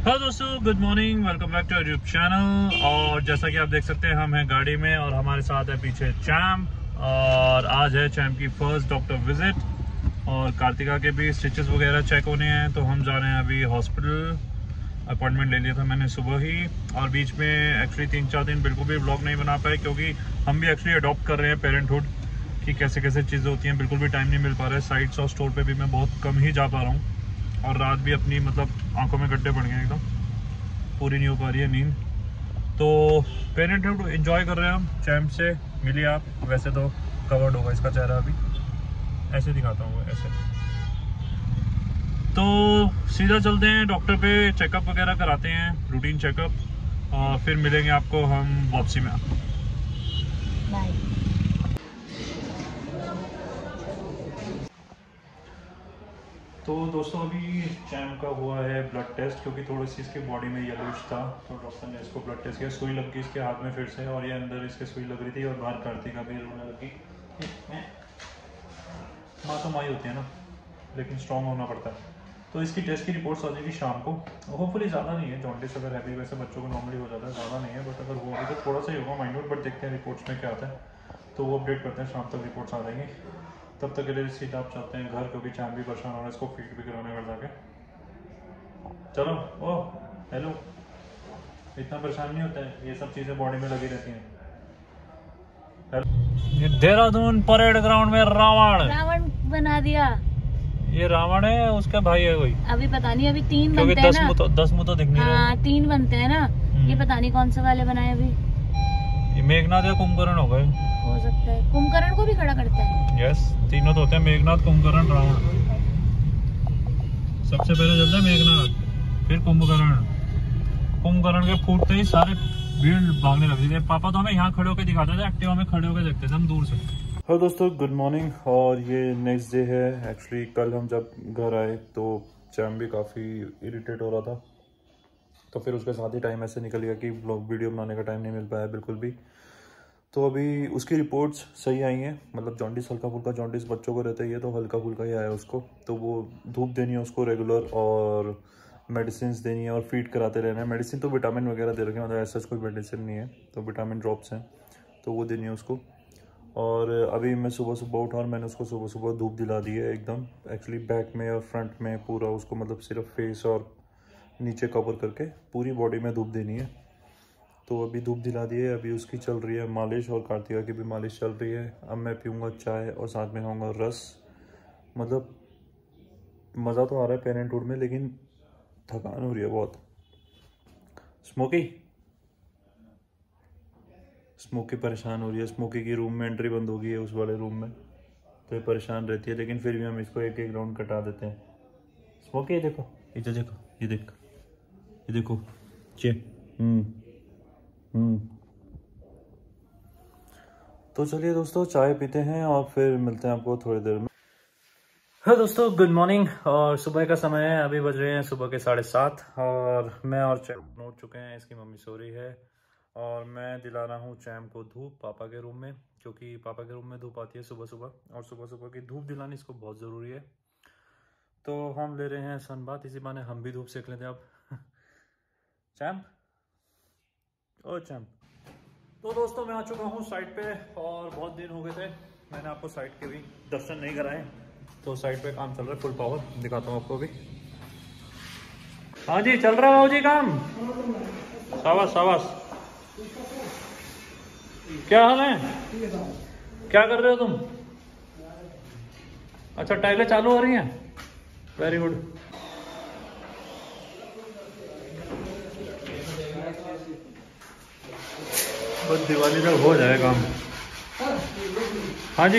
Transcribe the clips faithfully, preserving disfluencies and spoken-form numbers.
Hello दोस्तों, good morning, welcome back to YouTube channel. और जैसा कि आप देख सकते हैं हम हैं गाड़ी में और हमारे साथ है पीछे चैम्प। और आज है चैम्प की फर्स्ट डॉक्टर विजिट और कार्तिका के भी स्टिचेस वगैरह चेक होने हैं, तो हम जा रहे हैं अभी हॉस्पिटल। अपॉइंटमेंट ले लिया था मैंने सुबह ही, और बीच में एक्चुअली तीन चार दिन बिल्कुल भी व्लॉग नहीं बना पाए क्योंकि हम भी एक्चुअली अडॉप्ट कर रहे हैं पेरेंटहुड कि कैसे कैसे चीज़ें होती हैं। बिल्कुल भी टाइम नहीं मिल पा रहा है। साइट्स और स्टोर पे भी मैं बहुत कम ही जा पा रहा हूँ, और रात भी अपनी मतलब आंखों में गड्ढे पड़ गए, एकदम पूरी नहीं हो पा रही है नींद। तो पेरेंटहुड एंजॉय कर रहे हैं हम। चैम्प से मिलिए आप, वैसे तो कवर्ड होगा इसका चेहरा, अभी ऐसे दिखाता हूँ ऐसे। तो सीधा चलते हैं डॉक्टर पे, चेकअप वगैरह कराते हैं, रूटीन चेकअप, और फिर मिलेंगे आपको हम वापसी में। बाय। तो दोस्तों अभी चैम्प का हुआ है ब्लड टेस्ट, क्योंकि थोड़ी सी इसके बॉडी में येलोइश था, तो डॉक्टर ने इसको ब्लड टेस्ट किया। सुई लग गई इसके हाथ में फिर से, और ये अंदर इसके सुई लग रही थी, और बाहर कार्तिका भी रोने लगी। माँ तो माँ ही होती है ना, लेकिन स्ट्रॉन्ग होना पड़ता है। तो इसकी टेस्ट की रिपोर्ट्स आ जाएगी शाम को। होपफुली ज़्यादा नहीं है, जॉन्डिस अगर है भी, वैसे बच्चों को नॉर्मली हो जाता है, ज़्यादा नहीं है, बट अगर वो अभी तो थोड़ा सा ही होगा माइन्यूट, बट देखते हैं रिपोर्ट्स में क्या आता है, तो वो अपडेट करते हैं। शाम तक रिपोर्ट्स आ जाएंगी। तब तक के लिए सीधा आप चाहते हैं घर, क्योंकि चैम्प भी परेशान हो रहा है, इसको फीड भी कराने घर जाके। चलो, ओ हेलो, इतना परेशान नहीं होता है, ये सब चीज़ें बॉडी में लगी रहती हैं। ये देहरादून परेड ग्राउंड में रावण रावण बना दिया। ये रावण है, उसका भाई है कोई, अभी पता नहीं, अभी तीन बनते हैं ना। तो, दस मुँह तो दिख नहीं रहा। हाँ, तीन बनते हैं ना। ये पता नहीं कौन से वाले बनाए अभी। ये मेघनाथ या कुंभकर्ण हो गए, हो सकता है। कुंभकर्ण को भी खड़ा करता है। यस, तीनों तो होते हैं, मेघनाथ, कुंभकर्ण, रावण। सबसे पहले चलता है मेघनाथ, फिर कुंभकर्ण। कुंभकर्ण के फूटते ही सारे भीड़ भागने लगती थी। पापा तो हमें यहाँ खड़े होकर दिखाते थे, एक्टिवा में खड़े होकर देखते थे हम दूर से। हेलो दोस्तों, गुड मॉर्निंग। और ये नेक्स्ट डे है। एक्चुअली कल हम जब घर आए तो चैम्प भी काफ़ी इरिटेट हो रहा था, तो फिर उसके साथ ही टाइम ऐसे निकल गया कि ब्लॉग वीडियो बनाने का टाइम नहीं मिल पाया बिल्कुल भी। तो अभी उसकी रिपोर्ट्स सही आई हैं, मतलब जॉन्डिस, हल्का फुल्का जॉन्डिस बच्चों को रहता ही है, तो हल्का फुल्का ही आया उसको। तो वो धूप देनी है उसको रेगुलर, और मेडिसिन देनी है, और फीड कराते रहना है। मेडिसिन तो विटामिन वगैरह दे रखे हैं, मतलब ऐसा कोई मेडिसिन नहीं है, तो विटामिन ड्रॉप्स हैं, तो वो देनी है उसको। और अभी मैं सुबह सुबह उठा और मैंने उसको सुबह सुबह धूप दिला दी है एकदम, एक्चुअली बैक में और फ्रंट में पूरा उसको, मतलब सिर्फ फेस और नीचे कवर करके पूरी बॉडी में धूप देनी है। तो अभी धूप दिला दी है, अभी उसकी चल रही है मालिश, और कार्तिका की भी मालिश चल रही है। अब मैं पीऊँगा चाय और साथ में खाऊँगा रस। मतलब मज़ा तो आ रहा है पेरेंटहुड में, लेकिन थकान हो रही है बहुत। स्मोकी स्मोकी परेशान हो रही है। स्मोकी की रूम में एंट्री बंद हो गई है, उस वाले रूम में, तो ये परेशान रहती है, लेकिन फिर भी हम इसको एक एक राउंड कटा देते हैं। स्मोकी, ये देखो, इधर देखो, ये देख, ये देखो, चे हम्म हम्म तो चलिए दोस्तों, चाय पीते हैं और फिर मिलते हैं आपको थोड़ी देर में। हेलो दोस्तों, गुड मॉर्निंग। और सुबह का समय है, अभी बज रहे हैं सुबह के साढ़े सात, और मैं और चैम्प उठ चुके हैं। इसकी मम्मी सो रही है, और मैं दिला रहा हूँ चैम्प को धूप पापा के रूम में, क्योंकि पापा के रूम में धूप आती है सुबह सुबह, और सुबह सुबह की धूप दिलानी इसको बहुत ज़रूरी है। तो हम ले रहे हैं सन बात, इसी बहाने हम भी धूप सेक लेते हैं अब। Champ, oh champ. तो दोस्तों मैं आ चुका हूँ साइट पे, और बहुत दिन हो गए थे मैंने आपको साइट के भी दर्शन नहीं कराए। तो साइट पे काम चल रहा है फुल पावर, दिखाता हूँ आपको भी। हाँ जी, चल रहा है बाबू जी काम। शाबाश शाबाश। क्या हाल है, क्या कर रहे हो तुम? अच्छा, टाइलें चालू हो रही हैं, वेरी गुड। बस दिवाली तक हो जाए काम। हाँ जी।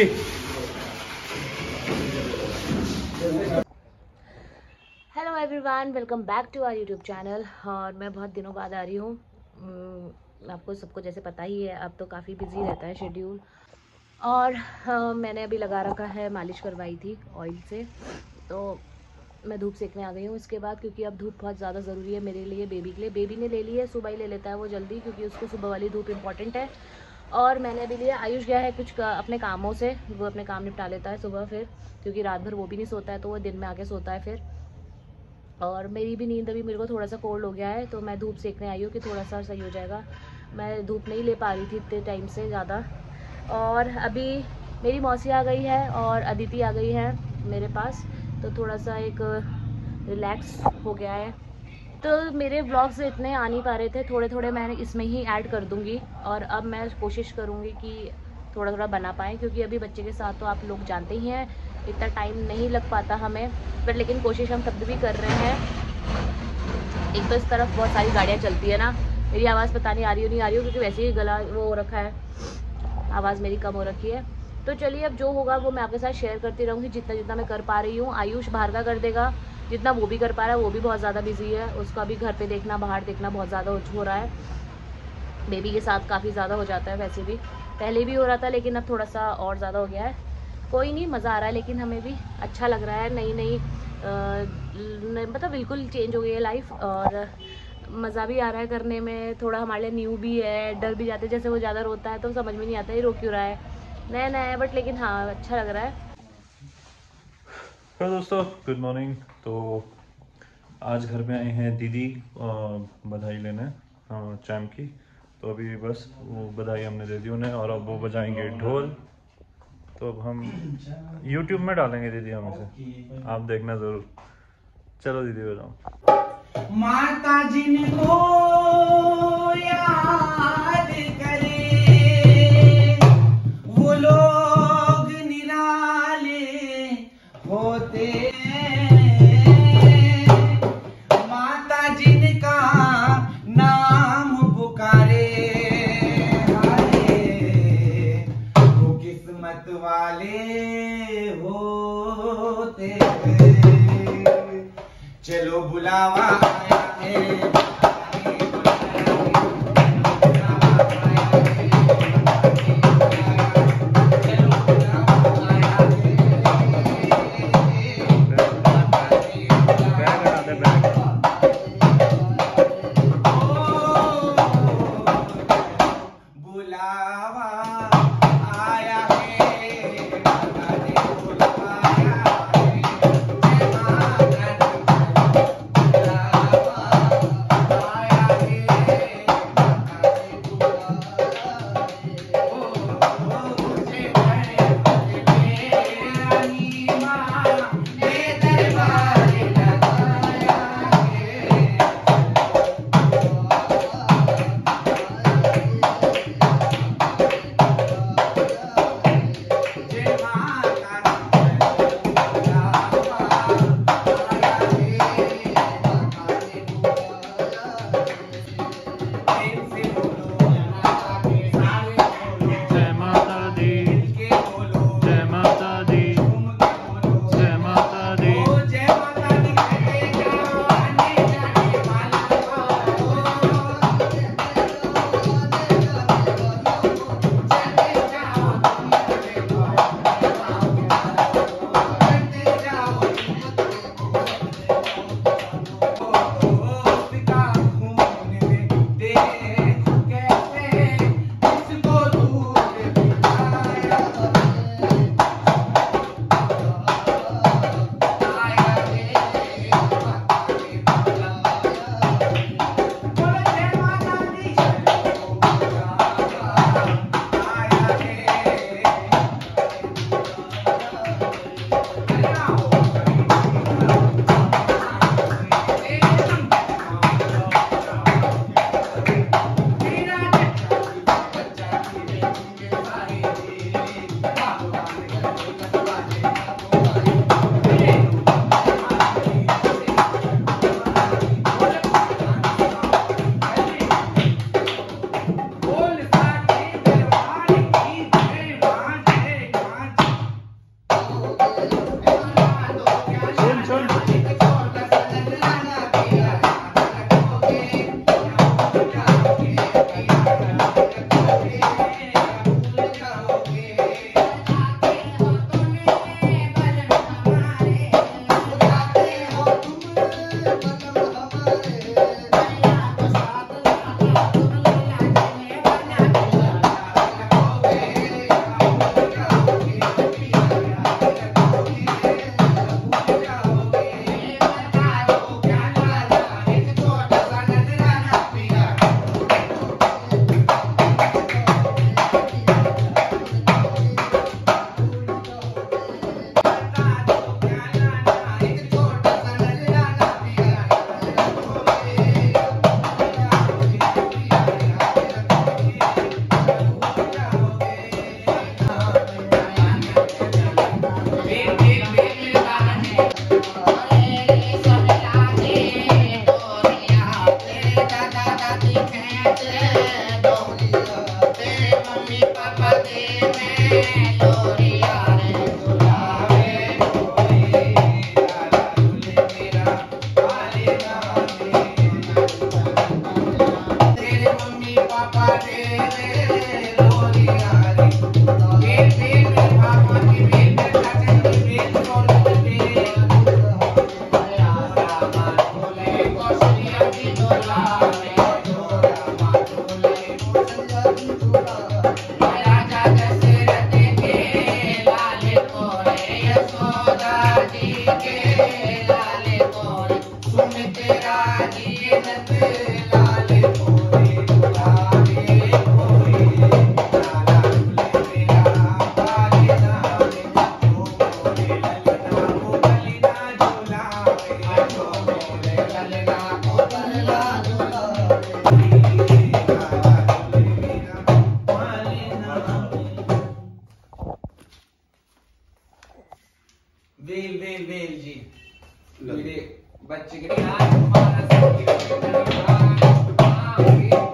Hello everyone, welcome back to our YouTube channel. और मैं बहुत दिनों बाद आ रही हूँ। आपको सबको जैसे पता ही है, अब तो काफ़ी बिजी रहता है शेड्यूल। और हाँ, मैंने अभी लगा रखा है, मालिश करवाई थी ऑयल से, तो मैं धूप सेकने आ गई हूँ इसके बाद, क्योंकि अब धूप बहुत ज़्यादा ज़रूरी है मेरे लिए, बेबी के लिए। बेबी ने ले ली है, सुबह ही ले लेता है वो जल्दी, क्योंकि उसको सुबह वाली धूप इम्पॉर्टेंट है। और मैंने अभी लिया, आयुष गया है कुछ का, अपने कामों से, वो अपने काम निपटा लेता है सुबह फिर, क्योंकि रात भर वो भी नहीं सोता है, तो वो दिन में आके सोता है फिर। और मेरी भी नींद अभी, मेरे को थोड़ा सा कोल्ड हो गया है, तो मैं धूप सेकने आई हूँ कि थोड़ा सा सही हो जाएगा। मैं धूप नहीं ले पा रही थी इतने टाइम से ज़्यादा। और अभी मेरी मौसी आ गई है और अदिति आ गई है मेरे पास, तो थोड़ा सा एक रिलैक्स हो गया है। तो मेरे व्लॉग्स इतने आ नहीं पा रहे थे, थोड़े थोड़े मैं इसमें ही ऐड कर दूँगी। और अब मैं कोशिश करूँगी कि थोड़ा थोड़ा बना पाएँ, क्योंकि अभी बच्चे के साथ तो आप लोग जानते ही हैं इतना टाइम नहीं लग पाता हमें, पर लेकिन कोशिश हम तब भी कर रहे हैं। एक तो इस तरफ बहुत सारी गाड़ियाँ चलती है ना, मेरी आवाज़ पता नहीं आ रही हो नहीं आ रही हो, क्योंकि वैसे ही गला वो हो रखा है, आवाज़ मेरी कम हो रखी है। तो चलिए अब जो होगा वो मैं आपके साथ शेयर करती रहूँगी, जितना जितना मैं कर पा रही हूँ। आयुष बाहर का कर देगा, जितना वो भी कर पा रहा है, वो भी बहुत ज़्यादा बिजी है, उसका भी घर पे देखना बाहर देखना बहुत ज़्यादा हो रहा है। बेबी के साथ काफ़ी ज़्यादा हो जाता है, वैसे भी पहले भी हो रहा था, लेकिन अब थोड़ा सा और ज़्यादा हो गया है। कोई नहीं, मज़ा आ रहा है, लेकिन हमें भी अच्छा लग रहा है। नई नई मतलब बिल्कुल चेंज हो गई है लाइफ, और मज़ा भी आ रहा है करने में। थोड़ा हमारे लिए न्यू भी है, डर भी जाते, जैसे वो ज़्यादा रोता है तो समझ में नहीं आता है रो क्यों रहा है, नया नया है, बट लेकिन हाँ अच्छा लग रहा है। हेलो दोस्तों, गुड मॉर्निंग। तो आज घर में आए हैं दीदी बधाई लेने चैम की, तो अभी बस वो बधाई हमने दे दी उन्हें, और अब वो बजाएंगे ढोल। तो अब हम YouTube में डालेंगे दीदी हम इसे, आप देखना ज़रूर। चलो दीदी बजाओ। माता जिनको याद करे वो लोग निराले होते हैं, माता जिनका नाम पुकारे वो किस्मत वाले होते हैं। चलो बुलावा आया है, तेरे मम्मी पापा तेरे लोरिया रे बेल बेल पापा की बेल चाचा की बेल बोलो बेल रामा बोले कौशल्या की डोला रे रामा बोले कौशल्या की डोला राजा दशरथ के लाले कोरे यशोदा जी के लाले कोरे सुन तेरा जीनत लाले कोरे गुलाबे कोरे लाला मेरा बाले नावे ओ कोरे ललना को बलिना झोलावे ओ कोरे ललना को बलिना झोलावे वेल वेल वेल जी मेरे बच्चे के आज हमारा सबके